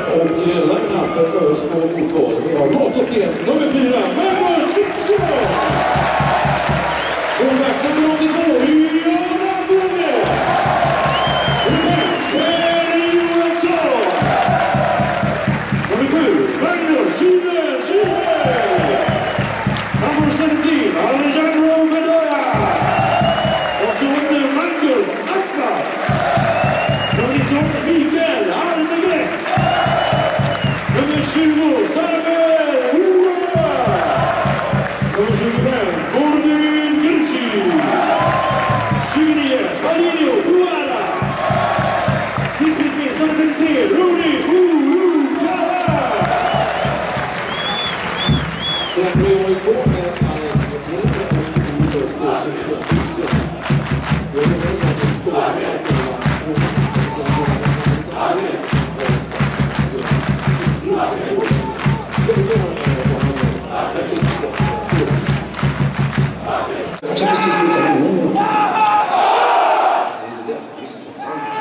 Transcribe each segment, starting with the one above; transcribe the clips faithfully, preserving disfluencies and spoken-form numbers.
Och line-upen för Örebro Fotboll. Vi har lagkapten nummer fyra, Magnus Wikström. Och back nummer åttiotvå, Jonas Bunge. Nummer fem, Per Johansson. Nummer sju, Magnus Kiven Kiven. Nummer sjutton, Alejandro Medora. Och nummer Marcus Aslan. Nummer nitton, Mikael Arnegren. Nummer tjugo, Samuel Hua. Nummer tjugofem, Mordin Gursi. tjugonio, Palinio Huara. Sist men inte minst, nummer trettiotre, Rudi Huukala. Sen blir jag på med Alex Blomberg och Olof Ståsens Tyskland. Jag vill inte att det står här för jag kan precis lika med någon. Det är inte därför jag missar.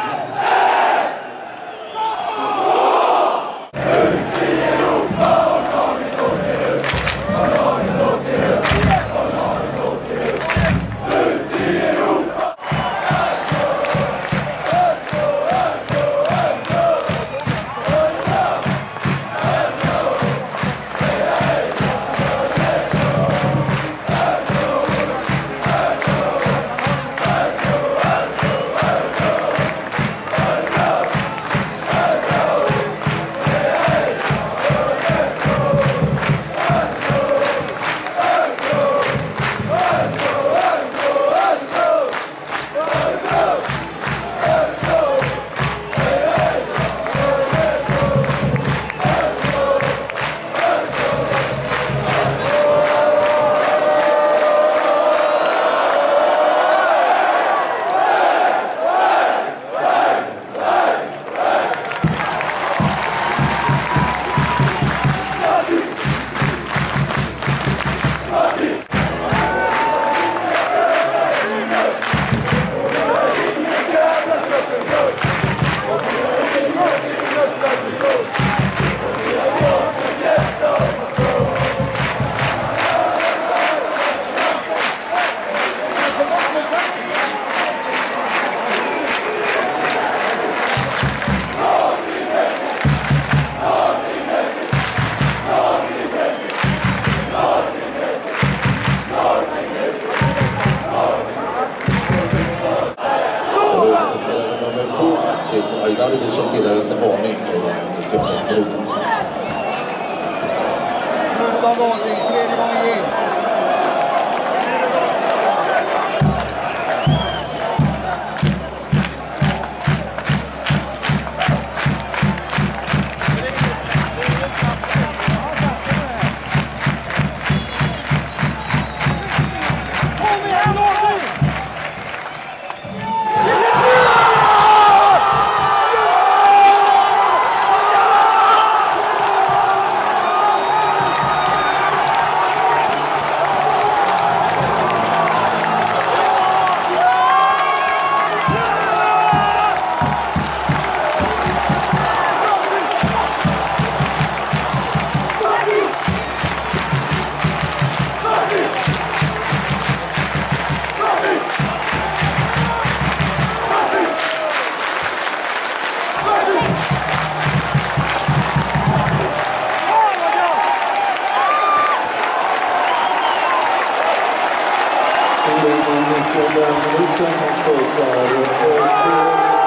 som tillhör Sony i den minuten. Tredje gången in. minuten så tar Örebro